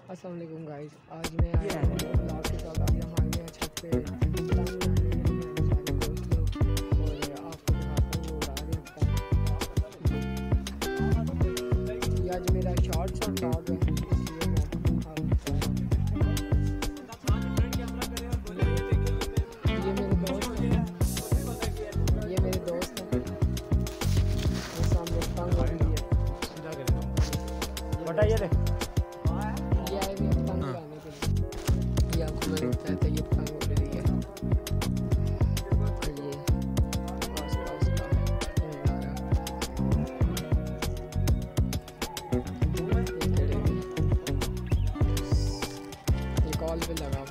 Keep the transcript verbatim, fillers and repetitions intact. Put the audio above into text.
अस्सलाम वालेकुम गाइस, आज मैं आया हूँ ब्लॉग के साथ। आज हम आ गए हैं छत पे पतंग उड़ाने के लिए, सारे दोस्त लोग, और आपको दिखाता हूँ वो उड़ा रहे हैं पतंग। ये आज मेरा शॉर्ट्स और ब्लॉग है, इसलिए मैं आपको ये मेरे दोस्त हैं, ये मेरे दोस्त हैं, वो सामने पतंग उड़ रही है। बताइए रे ये आए हुए पतंग उड़ाने के लिए। ये आपको मैंने बताया था, ये पतंग उड़ रही है। ये पास पास का नज़ारा, ये खड़े हैं, ये कॉल पे लगा हुआ है।